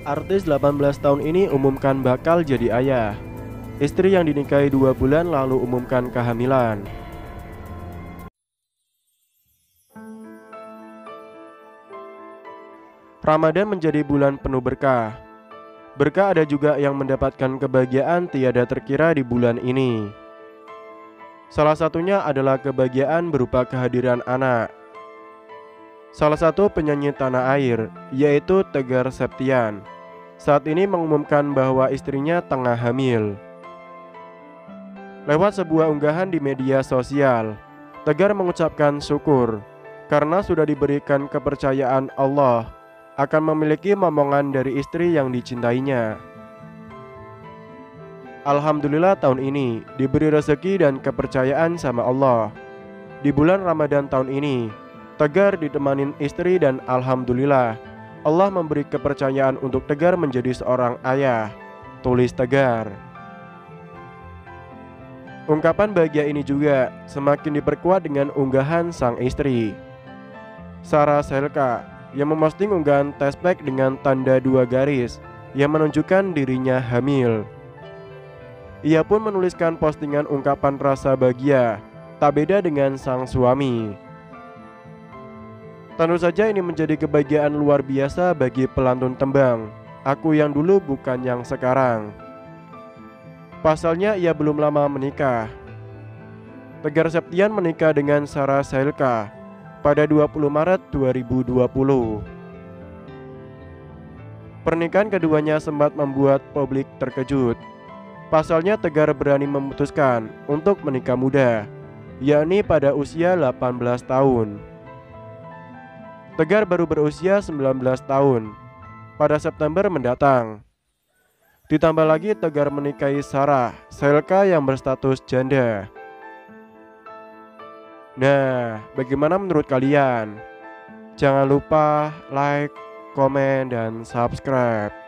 Artis 18 tahun ini umumkan bakal jadi ayah. Istri yang dinikahi 2 bulan lalu umumkan kehamilan. Ramadan menjadi bulan penuh berkah. Berkah ada juga yang mendapatkan kebahagiaan tiada terkira di bulan ini. Salah satunya adalah kebahagiaan berupa kehadiran anak. Salah satu penyanyi tanah air, yaitu Tegar Septian, saat ini mengumumkan bahwa istrinya tengah hamil. Lewat sebuah unggahan di media sosial, Tegar mengucapkan syukur karena sudah diberikan kepercayaan Allah akan memiliki momongan dari istri yang dicintainya. Alhamdulillah tahun ini diberi rezeki dan kepercayaan sama Allah. Di bulan Ramadan tahun ini, Tegar ditemanin istri dan alhamdulillah Allah memberi kepercayaan untuk Tegar menjadi seorang ayah, tulis Tegar. Ungkapan bahagia ini juga semakin diperkuat dengan unggahan sang istri, Sarah Selka, yang memposting unggahan tespek dengan tanda 2 garis yang menunjukkan dirinya hamil. Ia pun menuliskan postingan ungkapan rasa bahagia, tak beda dengan sang suami. Tentu saja ini menjadi kebahagiaan luar biasa bagi pelantun tembang Aku Yang Dulu Bukan Yang Sekarang. Pasalnya ia belum lama menikah. Tegar Septian menikah dengan Sarah Selka pada 20 Maret 2020. Pernikahan keduanya sempat membuat publik terkejut. Pasalnya Tegar berani memutuskan untuk menikah muda, yakni pada usia 18 tahun. Tegar baru berusia 19 tahun pada September mendatang. Ditambah lagi Tegar menikahi Sarah Selka yang berstatus janda. Nah, bagaimana menurut kalian? Jangan lupa like, komen, dan subscribe.